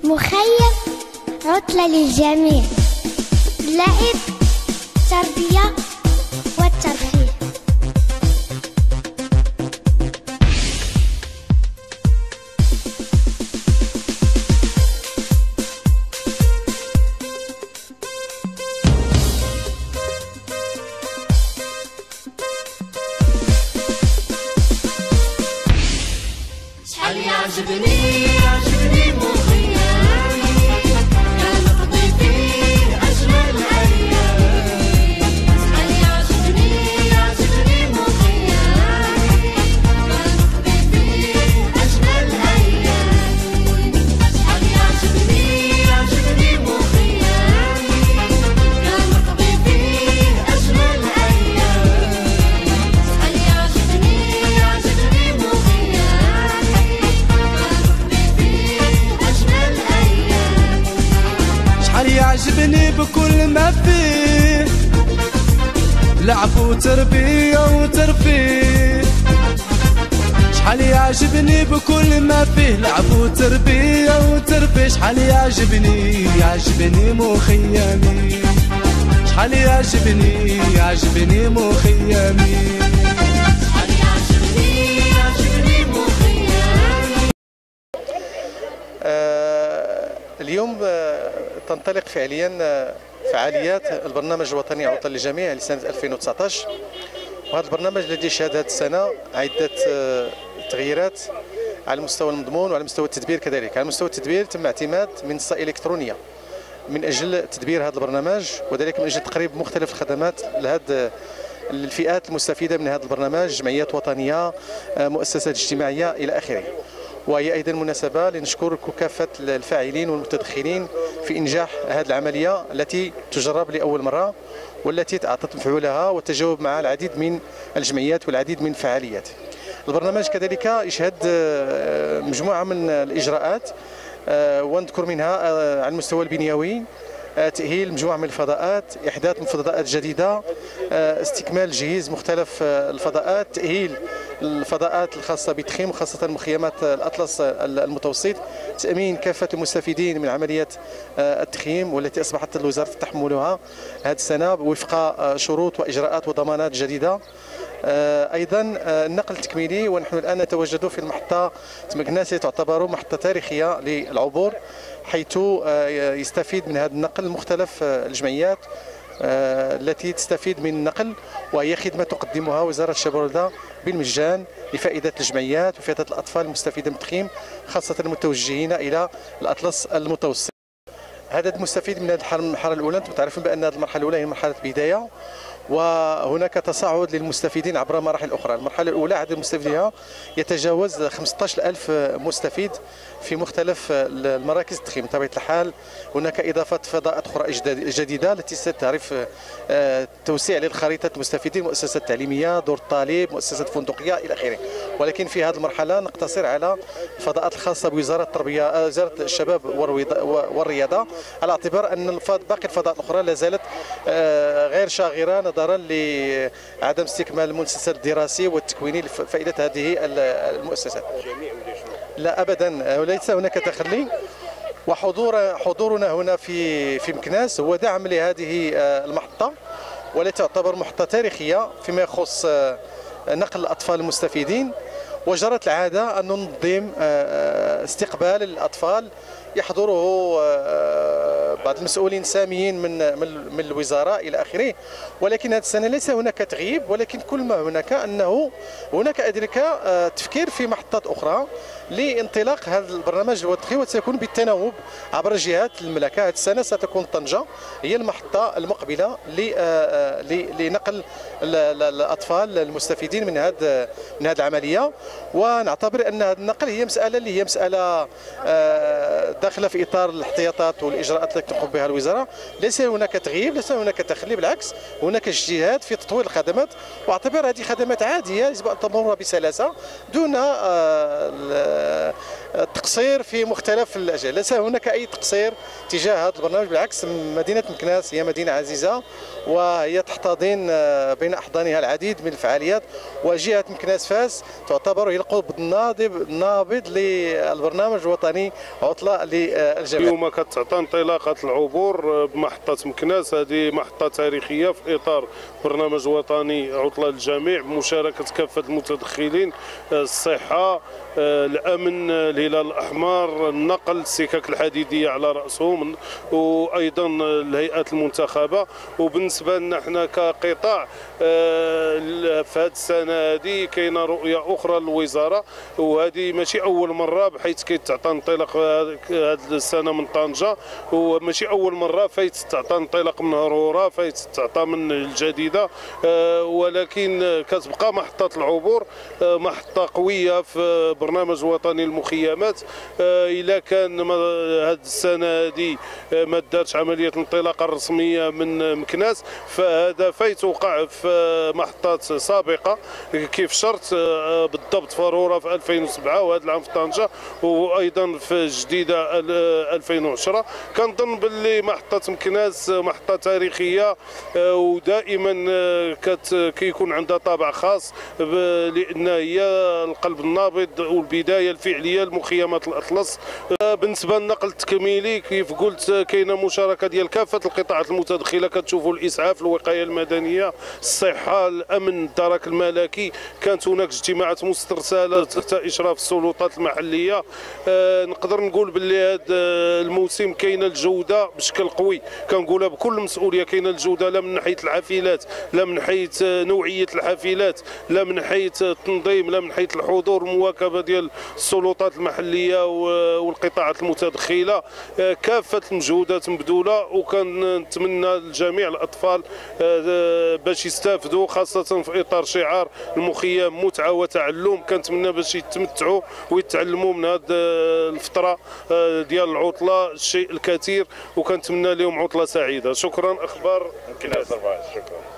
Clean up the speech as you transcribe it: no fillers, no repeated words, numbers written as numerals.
مخيم عطلة للجميع، اللعب، التربية والترفيه. شحال يعجبني مخيمي، كنقضي فيه أجمل أيامي. شحال يعجبني مخيمي، كنقضي فيه أجمل أيامي. شحال يعجبني مخيمي، كنقضي فيه أجمل أيامي. شحال يعجبني مخيمي، شحال يعجبني بكل ما فيه لعب وتربية وترفيه. شحال يعجبني بكل ما فيه لعب وتربية وترفيه. شحال يعجبني مخيمي، شحال يعجبني مخيمي. اليوم تنطلق فعليا فعاليات البرنامج الوطني عطلة للجميع لسنة 2019، وهذا البرنامج الذي شهد هذه السنة عدة تغييرات على المستوى المضمون وعلى مستوى التدبير كذلك. على مستوى التدبير تم اعتماد منصة إلكترونية من أجل تدبير هذا البرنامج، وذلك من أجل تقريب مختلف الخدمات لهذه الفئات المستفيدة من هذا البرنامج، جمعيات وطنية، مؤسسات اجتماعية إلى آخره. وهي أيضا مناسبة لنشكر كافة الفاعلين والمتدخلين في إنجاح هذه العملية التي تجرب لأول مرة، والتي أعطت مفعولها وتجاوب مع العديد من الجمعيات والعديد من الفعاليات. البرنامج كذلك يشهد مجموعة من الإجراءات، ونذكر منها على المستوى البنيوي تأهيل مجموعة من الفضاءات، إحداث مفردات جديدة، استكمال جهيز مختلف الفضاءات، تأهيل الفضاءات الخاصة بالتخييم وخاصة مخيمات الأطلس المتوسط، تأمين كافة المستفيدين من عملية التخييم والتي أصبحت الوزارة تحملها هذه السنة وفق شروط وإجراءات وضمانات جديدة. أيضا النقل التكميلي، ونحن الآن نتواجد في المحطة مكناس تعتبر محطة تاريخية للعبور، حيث يستفيد من هذا النقل مختلف الجمعيات التي تستفيد من النقل، وهي خدمة تقدمها وزارة الشباب والرياضة بالمجان لفائدة الجمعيات وفائدة الأطفال المستفيدة من التخييم، خاصة المتوجهين إلى الأطلس المتوسط. عدد المستفيد من هذه المرحلة الأولى، أنتم تعرفون بأن هذه المرحلة الأولى هي مرحلة بداية، وهناك تصاعد للمستفيدين عبر مراحل أخرى. المرحلة الأولى عدد المستفيدين يتجاوز 15,000 مستفيد في مختلف المراكز التخييم. بطبيعة الحال هناك إضافة فضاءات أخرى جديدة التي ستعرف توسيع للخريطة المستفيدين، مؤسسات تعليمية، دور الطالب، مؤسسات فندقية إلى آخره. ولكن في هذه المرحلة نقتصر على الفضاءات الخاصة بوزارة التربية، وزارة الشباب والرياضة، على اعتبار أن باقي الفضاءات الأخرى لا زالت غير شاغرة نظرا لعدم استكمال المؤسسات الدراسي والتكويني لفائدة هذه المؤسسات. لا أبدا، وليس هناك تخلي، وحضورنا هنا في مكناس هو دعم لهذه المحطة، والتي تعتبر محطة تاريخية فيما يخص نقل الأطفال المستفيدين. وجرت العادة أن ننظم استقبال الأطفال يحضره بعض المسؤولين ساميين من الوزارة إلى آخره. ولكن هذه السنة ليس هناك تغييب، ولكن كل ما هناك أنه هناك تفكير في محطات أخرى لانطلاق هذا البرنامج الوطني، وسيكون بالتناوب عبر جهات المملكة. هذه السنة ستكون طنجة هي المحطة المقبلة لنقل الأطفال المستفيدين من هذه العملية. ونعتبر أن هذا النقل هي مسألة داخله في اطار الاحتياطات والاجراءات التي تقوم بها الوزاره. ليس هناك تغييب، ليس هناك تخلي، بالعكس هناك اجتهاد في تطوير الخدمات، واعتبر هذه خدمات عاديه يجب ان تمر بسلاسه دون التقصير في مختلف الاجال، ليس هناك اي تقصير تجاه هذا البرنامج، بالعكس مدينه مكناس هي مدينه عزيزه وهي تحتضن بين احضانها العديد من الفعاليات، وجهه مكناس فاس تعتبر هي القطب النابض للبرنامج الوطني عطله للجميع. اليوم كتعطى انطلاقه العبور بمحطه مكناس، هذه محطه تاريخيه في اطار برنامج وطني عطله للجميع بمشاركه كافه المتدخلين، الصحه، الامن، الهلال الاحمر، النقل، السكك الحديديه على راسهم، وايضا الهيئات المنتخبه. وبالنسبه لنا احنا كقطاع في هذه السنه هذه كاينه رؤيه اخرى للوزاره، وهذه ماشي اول مره بحيث كيتعطى انطلاق هذه السنه من طنجه، وماشي اول مره فايت تعطى انطلاق من هرورة، فايت تعطى من الجديده، ولكن كتبقى محطه العبور محطه قويه في برنامج وطني المخيمات. الا كان هذه السنه هذه ما دارش عمليه الانطلاقه الرسميه من مكناس، فهذا فايت وقع في محطات سابقه كيف شرط بالضبط في هرورة في 2007 وهذا العام في طنجه، وايضا في جديده 2010. كنظن باللي محطه مكناس محطه تاريخيه ودائما كيكون عندها طابع خاص، لان هي القلب النابض والبدايه الفعليه لمخيمات الاطلس. بالنسبه للنقل التكميلي كيف قلت كاينه مشاركه ديال كافه القطاعات المتدخله، كتشوفوا الاسعاف، الوقايه المدنيه، الصحه، الامن، الدرك الملكي. كانت هناك اجتماعات مسترسله تحت اشراف السلطات المحليه. نقدر نقول باللي هذا الموسم كاينه الجوده بشكل قوي، كنقولها بكل مسؤوليه، كاينه الجوده لا من ناحيه الحافلات، لا من حيث نوعيه الحافلات، لا من حيث التنظيم، لا من حيث الحضور، المواكبه ديال السلطات المحليه والقطاعات المتدخله. كافه المجهودات مبذوله، وكنتمنى لجميع الاطفال باش يستافدوا، خاصه في اطار شعار المخيم متعه وتعلم. كنتمنى باش يتمتعوا ويتعلموا من هذه الفتره ديال العطله الشيء الكثير، وكنتمنى لهم عطله سعيده. شكرا. اخبار مكناس. شكرا.